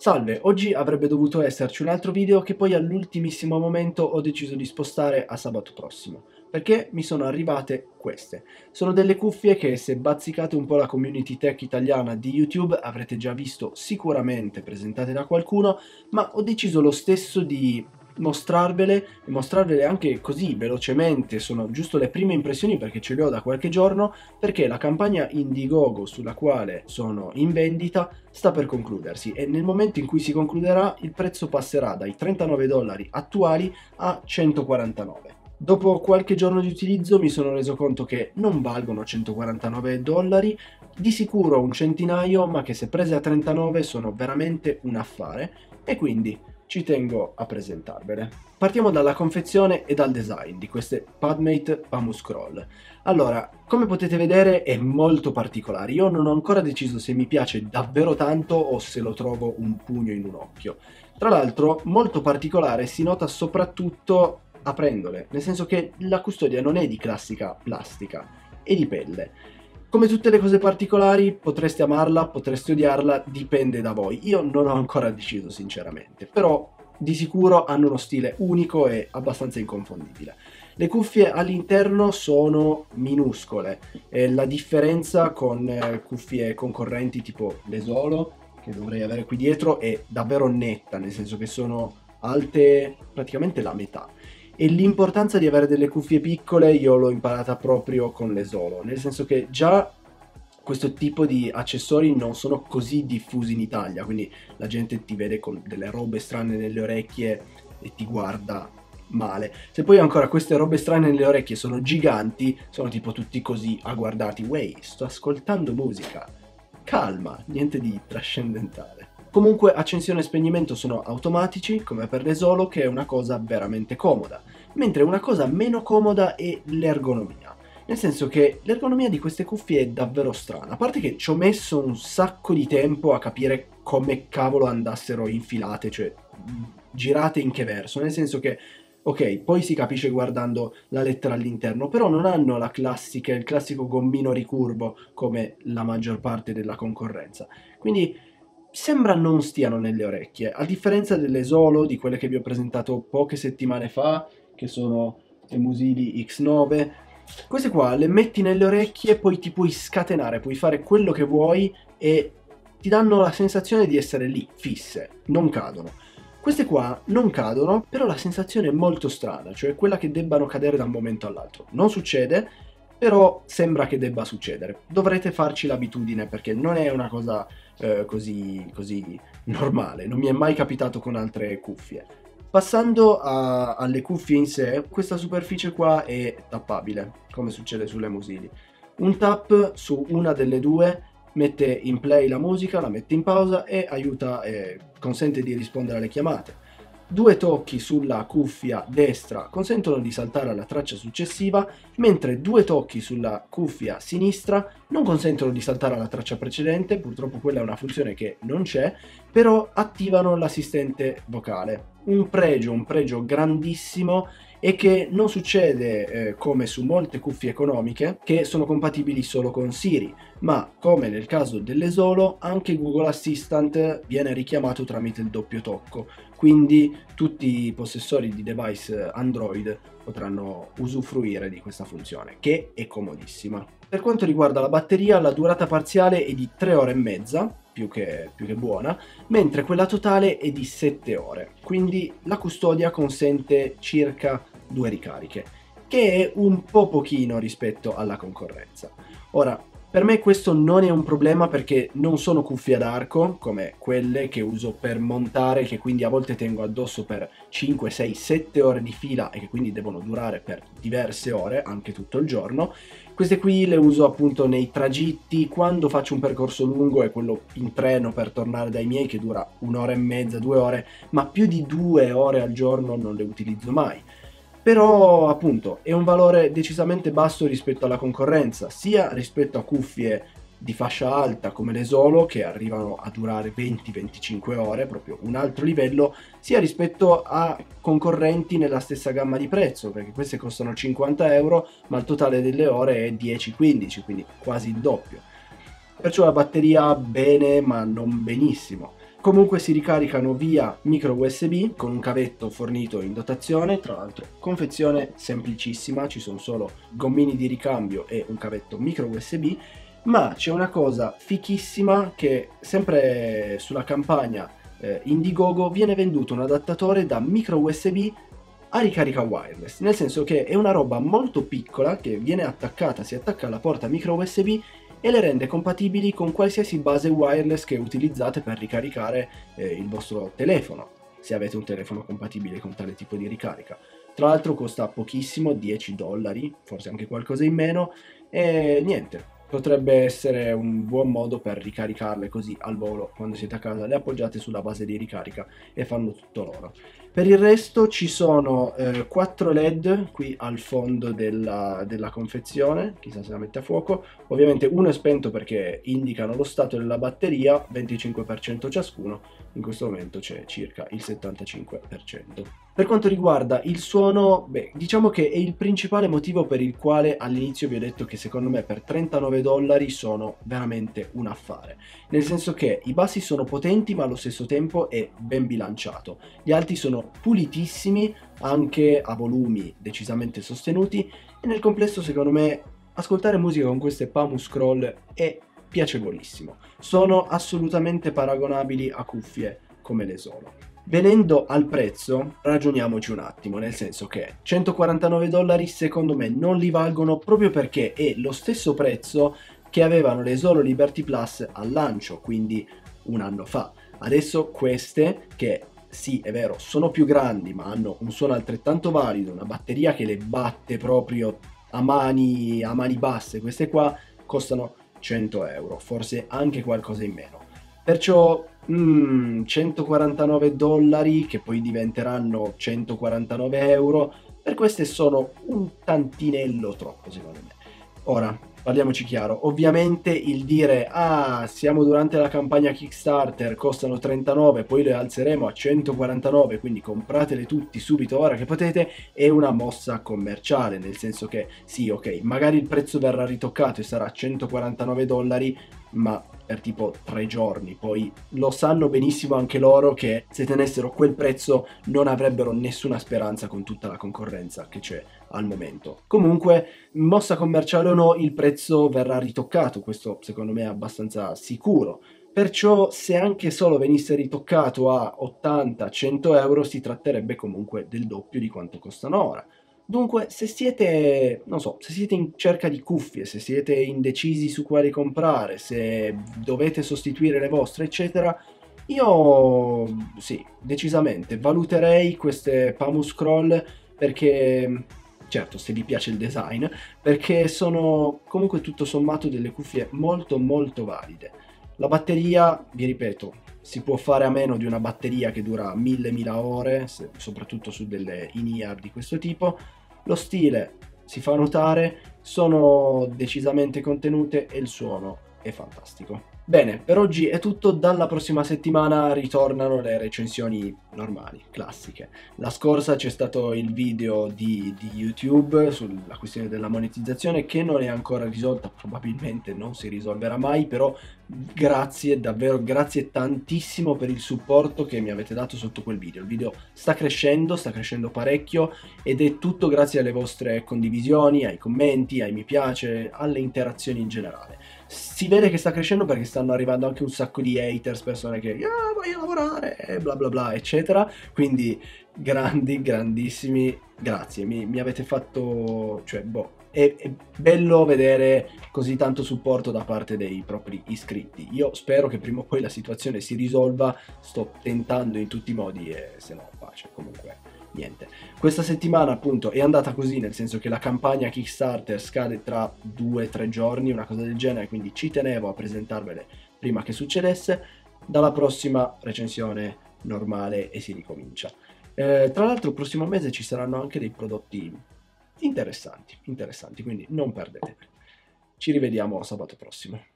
Salve, oggi avrebbe dovuto esserci un altro video che poi all'ultimissimo momento ho deciso di spostare a sabato prossimo, perché mi sono arrivate queste. Sono delle cuffie che, se bazzicate un po' la community tech italiana di YouTube, avrete già visto sicuramente presentate da qualcuno, ma ho deciso lo stesso di mostrarvele e mostrarvele anche così velocemente. Sono giusto le prime impressioni perché ce le ho da qualche giorno, perché la campagna Indiegogo sulla quale sono in vendita sta per concludersi e nel momento in cui si concluderà il prezzo passerà dai $39 attuali a 149. Dopo qualche giorno di utilizzo mi sono reso conto che non valgono $149, di sicuro un centinaio, ma che se prese a 39 sono veramente un affare e quindi ci tengo a presentarvele. Partiamo dalla confezione e dal design di queste Padmate Pamu Scroll. Allora, come potete vedere è molto particolare, io non ho ancora deciso se mi piace davvero tanto o se lo trovo un pugno in un occhio. Tra l'altro, molto particolare si nota soprattutto aprendole, nel senso che la custodia non è di classica plastica, è di pelle. Come tutte le cose particolari, potreste amarla, potreste odiarla, dipende da voi. Io non ho ancora deciso sinceramente, però di sicuro hanno uno stile unico e abbastanza inconfondibile. Le cuffie all'interno sono minuscole, e la differenza con cuffie concorrenti tipo le Solo, che dovrei avere qui dietro, è davvero netta, nel senso che sono alte praticamente la metà. E l'importanza di avere delle cuffie piccole io l'ho imparata proprio con le Solo, nel senso che già questo tipo di accessori non sono così diffusi in Italia, quindi la gente ti vede con delle robe strane nelle orecchie e ti guarda male. Se poi ancora queste robe strane nelle orecchie sono giganti, sono tipo tutti così a guardarti, wey, sto ascoltando musica, calma, niente di trascendentale. Comunque accensione e spegnimento sono automatici, come per le Solo, che è una cosa veramente comoda, mentre una cosa meno comoda è l'ergonomia. Nel senso che l'ergonomia di queste cuffie è davvero strana, a parte che ci ho messo un sacco di tempo a capire come cavolo andassero infilate, cioè girate in che verso, nel senso che ok, poi si capisce guardando la lettera all'interno, però non hanno il classico gommino ricurvo come la maggior parte della concorrenza. Quindi sembra non stiano nelle orecchie, a differenza delle Solo, di quelle che vi ho presentato poche settimane fa, che sono le Musili X9. Queste qua le metti nelle orecchie e poi ti puoi scatenare, puoi fare quello che vuoi e ti danno la sensazione di essere lì, fisse, non cadono. Queste qua non cadono, però la sensazione è molto strana, cioè quella che debbano cadere da un momento all'altro. Non succede, però sembra che debba succedere. Dovrete farci l'abitudine perché non è una cosa così normale, non mi è mai capitato con altre cuffie. Passando alle cuffie in sé, questa superficie qua è tappabile, come succede sulle Musili. Un tap su una delle due mette in play la musica, la mette in pausa e aiuta e consente di rispondere alle chiamate. Due tocchi sulla cuffia destra consentono di saltare alla traccia successiva, mentre due tocchi sulla cuffia sinistra non consentono di saltare alla traccia precedente, purtroppo quella è una funzione che non c'è, però attivano l'assistente vocale. Un pregio grandissimo e che non succede come su molte cuffie economiche che sono compatibili solo con Siri, ma come nel caso delle Solo anche Google Assistant viene richiamato tramite il doppio tocco, quindi tutti i possessori di device Android potranno usufruire di questa funzione, che è comodissima. Per quanto riguarda la batteria, la durata parziale è di 3 ore e mezza, più che buona, mentre quella totale è di 7 ore, quindi la custodia consente circa 2 ricariche, che è un po' pochino rispetto alla concorrenza. Ora, per me questo non è un problema perché non sono cuffie ad arco come quelle che uso per montare, che quindi a volte tengo addosso per 5, 6, 7 ore di fila e che quindi devono durare per diverse ore, anche tutto il giorno. Queste qui le uso appunto nei tragitti, quando faccio un percorso lungo e quello in treno per tornare dai miei che dura 1 ora e mezza, 2 ore, ma più di 2 ore al giorno non le utilizzo mai. Però appunto è un valore decisamente basso rispetto alla concorrenza, sia rispetto a cuffie di fascia alta come le Solo che arrivano a durare 20-25 ore, proprio un altro livello, sia rispetto a concorrenti nella stessa gamma di prezzo, perché queste costano 50 euro, ma il totale delle ore è 10-15, quindi quasi il doppio. Perciò la batteria bene, ma non benissimo. Comunque si ricaricano via micro USB con un cavetto fornito in dotazione, tra l'altro confezione semplicissima, ci sono solo gommini di ricambio e un cavetto micro USB, ma c'è una cosa fichissima che sempre sulla campagna Indiegogo viene venduto un adattatore da micro USB a ricarica wireless, nel senso che è una roba molto piccola che viene attaccata, si attacca alla porta micro USB e le rende compatibili con qualsiasi base wireless che utilizzate per ricaricare il vostro telefono, se avete un telefono compatibile con tale tipo di ricarica. Tra l'altro costa pochissimo, $10, forse anche qualcosa in meno, e niente, potrebbe essere un buon modo per ricaricarle così al volo quando siete a casa, le appoggiate sulla base di ricarica e fanno tutto loro. Per il resto ci sono 4 LED qui al fondo della confezione, chissà se la mette a fuoco. Ovviamente uno è spento perché indicano lo stato della batteria, 25% ciascuno, in questo momento c'è circa il 75%. Per quanto riguarda il suono, beh, diciamo che è il principale motivo per il quale all'inizio vi ho detto che secondo me per $39 sono veramente un affare. Nel senso che i bassi sono potenti ma allo stesso tempo è ben bilanciato. Gli alti sono pulitissimi, anche a volumi decisamente sostenuti, e nel complesso secondo me ascoltare musica con queste Palm Scroll è piacevolissimo. Sono assolutamente paragonabili a cuffie come le Solo. Venendo al prezzo, ragioniamoci un attimo, nel senso che $149 secondo me non li valgono proprio perché è lo stesso prezzo che avevano le Solo Liberty Plus al lancio, quindi un anno fa. Adesso queste, che sì è vero sono più grandi ma hanno un suono altrettanto valido, una batteria che le batte proprio a mani basse, queste qua costano €100, forse anche qualcosa in meno. Perciò $149 che poi diventeranno €149, per queste sono un tantinello troppo secondo me. Ora, parliamoci chiaro, ovviamente il dire siamo durante la campagna Kickstarter, costano 39, poi le alzeremo a 149, quindi compratele tutti subito ora che potete, è una mossa commerciale, nel senso che sì, ok, magari il prezzo verrà ritoccato e sarà $149, ma per tipo 3 giorni, poi lo sanno benissimo anche loro che se tenessero quel prezzo non avrebbero nessuna speranza con tutta la concorrenza che c'è al momento. Comunque, mossa commerciale o no, il prezzo verrà ritoccato, questo secondo me è abbastanza sicuro. Perciò se anche solo venisse ritoccato a 80-100 euro si tratterebbe comunque del doppio di quanto costano ora. Dunque, se siete, non so, se siete in cerca di cuffie, se siete indecisi su quali comprare, se dovete sostituire le vostre, eccetera, io sì, decisamente valuterei queste Palm Scroll perché, certo, se vi piace il design, perché sono comunque tutto sommato delle cuffie molto molto valide. La batteria, vi ripeto, si può fare a meno di una batteria che dura 1000 ore, soprattutto su delle in-ear di questo tipo. Lo stile si fa notare, sono decisamente contenute e il suono è fantastico. Bene, per oggi è tutto, dalla prossima settimana ritornano le recensioni normali, classiche. La scorsa c'è stato il video di YouTube sulla questione della monetizzazione che non è ancora risolta, probabilmente non si risolverà mai, però grazie, davvero grazie tantissimo per il supporto che mi avete dato sotto quel video. Il video sta crescendo parecchio ed è tutto grazie alle vostre condivisioni, ai commenti, ai mi piace, alle interazioni in generale. Si vede che sta crescendo perché stanno arrivando anche un sacco di haters, persone che voglio lavorare, bla bla bla, eccetera. Quindi grandissimi, grazie, mi avete fatto, cioè, boh, è bello vedere così tanto supporto da parte dei propri iscritti. Io spero che prima o poi la situazione si risolva, sto tentando in tutti i modi e se no pace, comunque niente. Questa settimana appunto è andata così, nel senso che la campagna Kickstarter scade tra 2-3 giorni, una cosa del genere, quindi ci tenevo a presentarvele prima che succedesse. Dalla prossima recensione normale e si ricomincia. Tra l'altro il prossimo mese ci saranno anche dei prodotti interessanti, quindi non perdeteli. Ci rivediamo sabato prossimo.